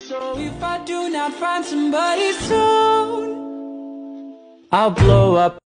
So if I do not find somebody soon, I'll blow up.